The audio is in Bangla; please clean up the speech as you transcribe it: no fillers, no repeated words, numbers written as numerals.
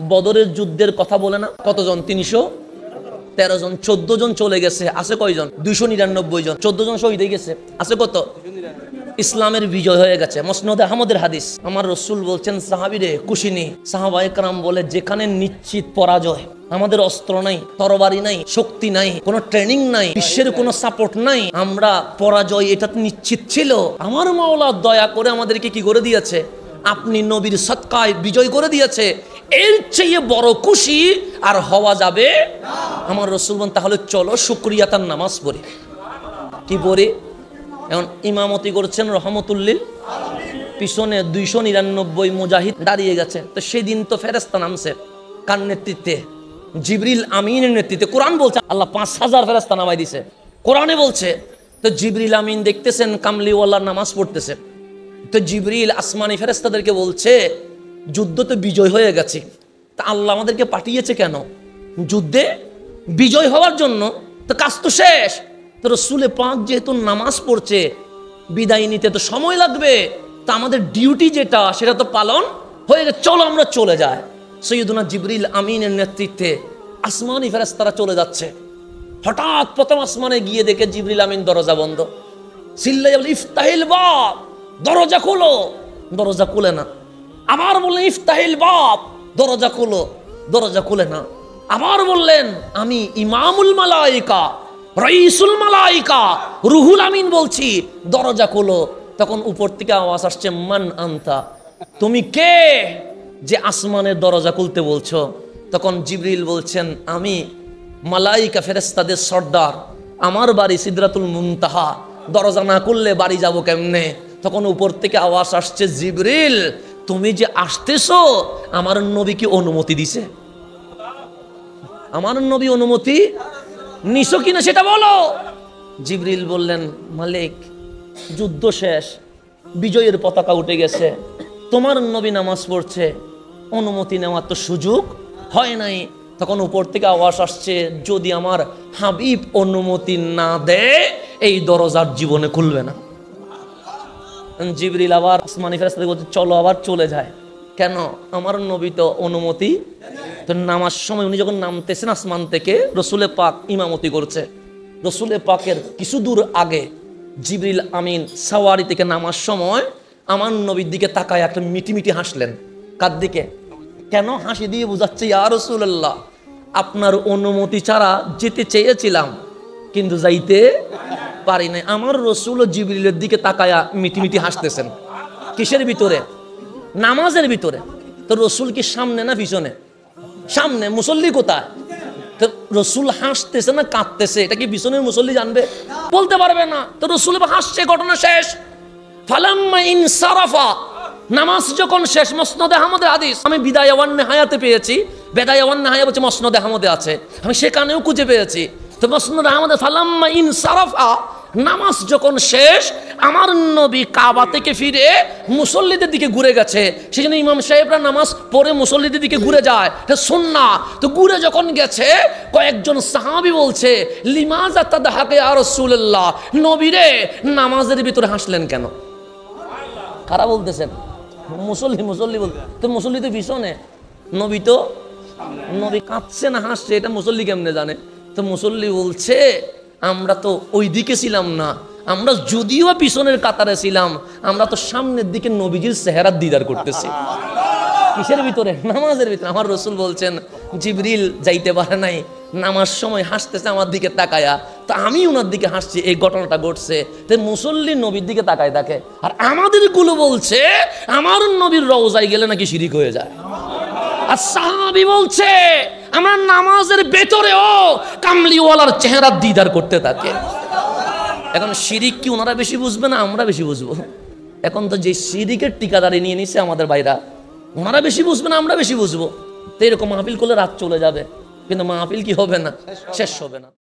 বদরের যুদ্ধের কথা বলে না? কতজন? 313 জন। 14 জন চলে গেছে, আছে কয়জন? 299 জন। 14 জন শহীদ হয়ে গেছে, আছে কত? ইসলামের বিজয় হয়ে গেছে। মুসনাদে আহমদের হাদিস, আমার রাসূল বলছেন সাহাবীরে কুশিনি। সাহাবায়ে কেরাম বলে, যেখানে নিশ্চিত পরাজয়, আমাদের অস্ত্র নাই, তরবারি নাই, শক্তি নাই, কোনো ট্রেনিং নাই, বিশ্বের কোনো সাপোর্ট নাই, আমরা পরাজয় এটা নিশ্চিত ছিল। আমার মাওলা দয়া করে আমাদেরকে কি করে দিয়েছে? আপনি নবীর সদকায় বিজয় করে দিয়েছে। এর চেয়ে বড় খুশি আর হওয়া যাবে না। আমার রাসূল বলেন, তাহলে চলো শুকরিয়াতার নামাজ পড়ি। কি পড়ি? এখন ইমামতি করছেন রহমতুল্লিল পিছনে 299 মুজাহিদ দাঁড়িয়ে গেছে। তো সেদিন তো ফেরেশতা নামছে, কার নেতৃত্বে? জিবরিল আমিনের নেতৃত্বে। কোরআন বলছে আল্লাহ 5000 ফেরেশতা নামাই দিছে, কোরআনে বলছে। তো জিবরিল আমিন দেখতেছেন কামলিওয়ালার নামাজ পড়তেছে। তো জিবরিল আসমানি ফেরেশতাদেরকে বলছে, যুদ্ধ তো বিজয় হয়ে গেছে, তা আল্লাহ আমাদেরকে পাঠিয়েছে কেন? যুদ্ধে বিজয় হওয়ার জন্য। তো কাজ তো শেষ। তো রাসূলে পাক যেহেতু নামাজ পড়ছে, বিদায় নিতে তো সময় লাগবে, তা আমাদের ডিউটি যেটা সেটা তো পালন হয়ে গেছে, চলো আমরা চলে যাই। সৈয়দুনা জিবরিল আমিনের নেতৃত্বে আসমানি ফেরেশতারা চলে যাচ্ছে। হঠাৎ প্রথম আসমানে গিয়ে দেখে জিবরিল আমিন দরজা বন্ধ। চিল্লাইয়া বলে, ইফতাহিল বাব, দরজা খোলো। দরজা খুলে না। আবার বললেন, ইফতাহিল বাব, দরজা খোলো। দরজা খুলে না। আবার বললেন, আমি ইমামুল মালাইকা, রাইসুল মালাইকা, রুহুল আমিন বলছি, দরজা খোলো। তখন উপর থেকে আওয়াজ আসছে, মান আনতা, তুমি কে যে আসমানের দরজা খুলতে বলছো? তখন জিবরিল বলছেন, আমি মালাইকা ফেরেশতাদের সর্দার, আমার বাড়ি সিদরাতুল মুনতাহা, দরজা না খুললে বাড়ি যাব কেমনে? তখন উপর থেকে আওয়াজ আসছে, জিবরিল তুমি যে আসতেছো, আমার নবী কি অনুমতি দিছে? আমার নবী অনুমতি নিছো কিনা সেটা বলো। জিবরিল বললেন, মালিক যুদ্ধ শেষ, বিজয়ের পতাকা উঠে গেছে, তোমার নবী নামাজ পড়ছে, অনুমতি নেওয়ার তো সুযোগ হয় নাই। তখন উপর থেকে আওয়াজ আসছে, যদি আমার হাবিব অনুমতি না দেয় এই দরজার জীবনে খুলবে না। জিবরিল আবার আসমানি ফেরেশতাদের বলছে, চলো আবার চলে যায়। কেন? আমার নবী তো অনুমতি। তো নামার সময় উনি যখন নামতেছেন আসমান থেকে, রসুলে পাক ইমামতি করছে। রসুলে পাকের কিছু দূর আগে জিবরিল আমিন সাওয়ারি থেকে নামার সময় আমার নবীর দিকে তাকায় একটা মিটি হাসলেন। কার দিকে? কেন হাসি দিয়ে বুঝাচ্ছে, ইয়া রাসূলুল্লাহ আপনার অনুমতি ছাড়া যেতে চেয়েছিলাম কিন্তু যাইতে পারি নাই। আমার রাসূল জিবরিলের দিকে তাকায়া মিটি হাসতেছেন। কিসের ভিতরে? নামাজের ভিতরে। তো রাসূল কি সামনে না পিছনে? সামনে। মুসল্লি কোথায়? তো রাসূল হাসতেছে না কাঁদতেছে, এটা কি পিছনের মুসল্লি জানবে? বলতে পারবে না। তো রাসূল হাসছে, ঘটনা শেষ। ফালাম্মা ইনসারাফা, নামাজ যখন শেষ, মুসনাদে আহমদের হাদিস আমি বিদায় ওয়ান নেহায়াতে পেয়েছি। বিদায় ওয়ান নেহায়া বলছে মুসনাদে আহমদে আছে, আমি সেখানেও খুঁজে পেয়েছি। তো মুসনাদে আহমদে ফালাম্মা ইনসারাফা, নামাজ যখন শেষ, আমার নবী কাবা থেকে ফিরে মুসল্লিদের দিকে ঘুরে গেছে। সেজন্য ইমাম সাহেবরা নামাজ পড়ে মুসল্লিদের দিকে ঘুরে যায়, এটা সুন্নাহ। তো ঘুরে যখন গেছে, কয়েকজন সাহাবী বলছে, লিমাযা তাদহাকা ইয়া রাসূলুল্লাহ, নবীরে নামাজের ভিতরে হাসলেন কেন? কারা বলতেছেন? মুসল্লি বলতে। তো মুসল্লি তো পিছনে, নবী তো, নবী কাঁদছে না হাসছে এটা মুসল্লি কেমনে জানে? তো মুসল্লি বলছে, আমরা তো ওই দিকে ছিলাম না, আমরা যদিও পিছনের কাতারে ছিলাম, আমরা তো সামনের দিকে নবীজির চেহারা দিদার করতেছি। কিসের ভিতরে? নামাজের ভিতরে। আমার রাসূল বলছেন, জিবরিল যাইতে পারে নাই, নামাজ সময় হাসতেছে আমার দিকে তাকায়া, তো আমি ওনার দিকে হাসছি, এই ঘটনাটা ঘটছে। তাই মুসল্লি নবীর দিকে তাকায় থাকে, আর আমাদের গুলো বলছে আমার নবীর রওজায় গেলে নাকি শিরিক হয়ে যায়। আর সাহাবী বলছে আমরা নামাজের ভেতরেও কামলিওয়ালার চেহারা দিদার করতে থাকে। এখন শিরিক কি ওনারা বেশি বুঝবে না আমরা বেশি বুঝবো? এখন তো যে শিরিকের ঠিকাদারি নিয়ে নিছে আমাদের ভাইরা, ওনারা বেশি বুঝবে না আমরা বেশি বুঝবো। তো এরকম মাহফিল করলে রাত চলে যাবে, কিন্তু মাহফিল কি হবে না, শেষ হবে না।